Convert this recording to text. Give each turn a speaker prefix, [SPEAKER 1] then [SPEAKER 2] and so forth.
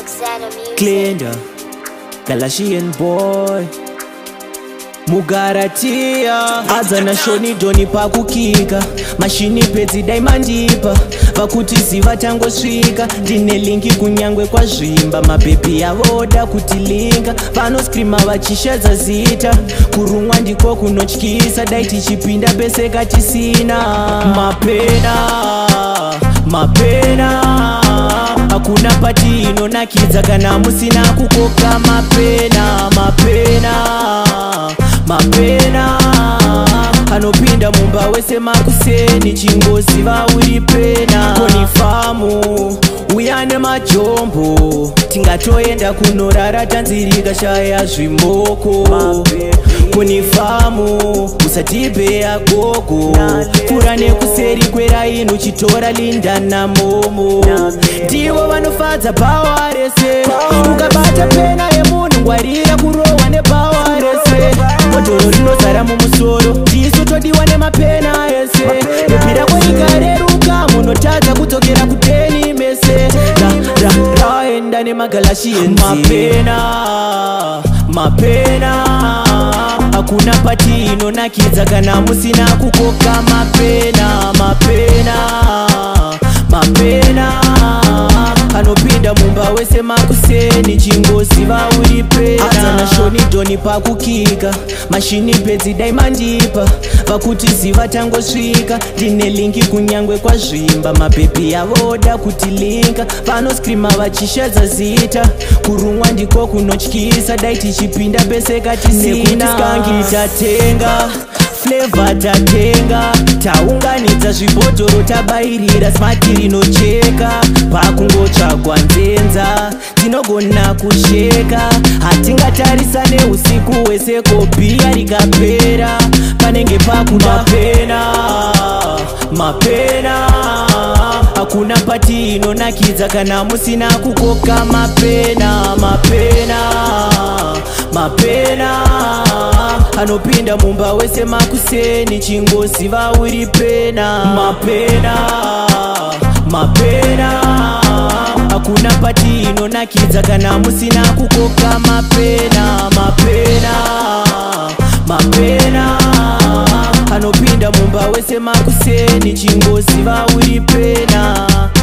[SPEAKER 1] Glenda, Galatian boy, MuGaratia. Adzana shoni doni pakukika, mashini pedzi daimandipa, vakuti ziva tangosvika, ndine lingi kunyangwe kwazvimba, mabhebhi avoda kutilinga, vanoskrima vachishedza zita, kurumwa ndiko kunotyisa, dai tichipinda pese katisina. MAPENa, hakuna pati inonakidza kana musina kukoka. MAPENa, anopinda mumba wese makuseni, chingoziva uri pena. Konifamu uyane majombo, tingatoenda kunorara tanzirika shaya zvimoko. Konifamu usatibe agogo, kura nekuseri kwerainu chitora linda na momo. Ndivo vanofadza pawa rese, ukabata pena yemunhu ngwarira kurohwa nepawa rese. Modhoro rinozara mumusoro, ndisu todiwa nemapena ese. Kupira kwenyika reruka, munotadza kudzokera kuteni mese. Raenda nemaGalatians. MAPENa, hakuna pati inonakidza kana musina kukoka. MAPENa, anopinda mumba wese makuseni, chingoziva uri pena. Adzana shoni doni pakukika, mashini pedzi daimandipa, vakuti ziva tangosvika, ndine lingi kunyangwe kwazvimba, mabhebhi avoda kutilinga, vanoskrima vachishedza zita, kurumwa ndiko kunotyisa, dai tichipinda pese katisina. Skangi tatenga, flavor tatenga, taunganidza zvibhodhoro tabairira, smati rinocheka, pakungotsvagwa nzenza tinogona kusheka. Hatingatarisane usiku hwese, kobiya rikapera panenge pakuda. MAPENa, hakuna pati inonakidza kana musina kukoka. MAPENa, anopinda mumba wese makuseni, chingoziva uri pena. MAPENa, hakuna pati inonakidza kana musina kukoka. MAPENa, anopinda mumba wese makuseni, chingoziva uri pena.